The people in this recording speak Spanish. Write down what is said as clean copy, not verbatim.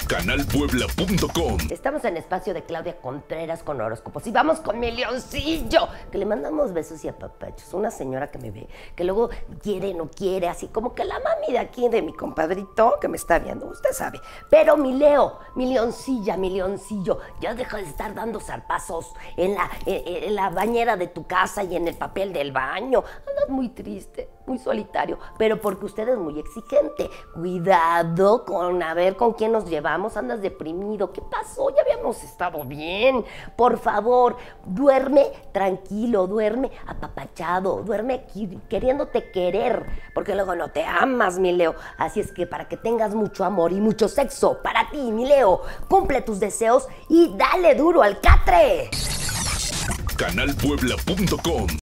canalpuebla.com. Estamos en espacio de Claudia Contreras con horóscopos y vamos con mi leoncillo, que le mandamos besos y apapachos. Una señora que me ve, que luego quiere, no quiere, así como que la mami de aquí, de mi compadrito, que me está viendo, usted sabe. Pero mi Leo, mi leoncilla, mi leoncillo, ya deja de estar dando zarpazos en la bañera de tu casa y en el papel del baño. Andas muy triste, muy solitario, pero porque usted es muy exigente. Cuidado con a ver con quién nos llevamos, andas deprimido. ¿Qué pasó? Ya habíamos estado bien. Por favor, duerme tranquilo, duerme apapachado, duerme queriéndote querer, porque luego no te amas, mi Leo. Así es que para que tengas mucho amor y mucho sexo para ti, mi Leo, cumple tus deseos y dale duro al catre. canalpuebla.com